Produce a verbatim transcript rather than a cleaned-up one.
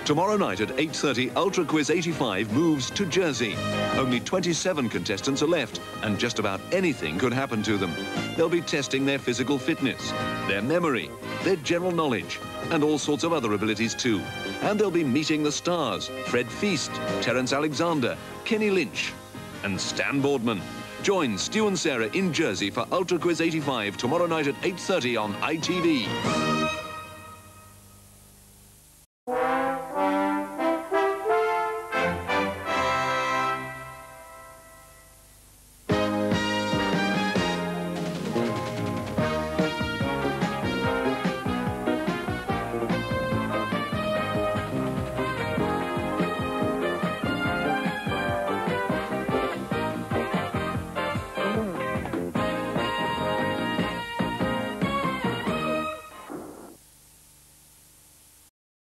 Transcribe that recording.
Tomorrow night at eight thirty, Ultra Quiz eighty-five moves to Jersey. Only twenty-seven contestants are left, and just about anything could happen to them. They'll be testing their physical fitness, their memory, their general knowledge, and all sorts of other abilities too. And they'll be meeting the stars: Fred Feast, Terence Alexander, Kenny Lynch, and Stan Boardman. Join Stu and Sarah in Jersey for Ultra Quiz eighty-five tomorrow night at eight thirty on I T V.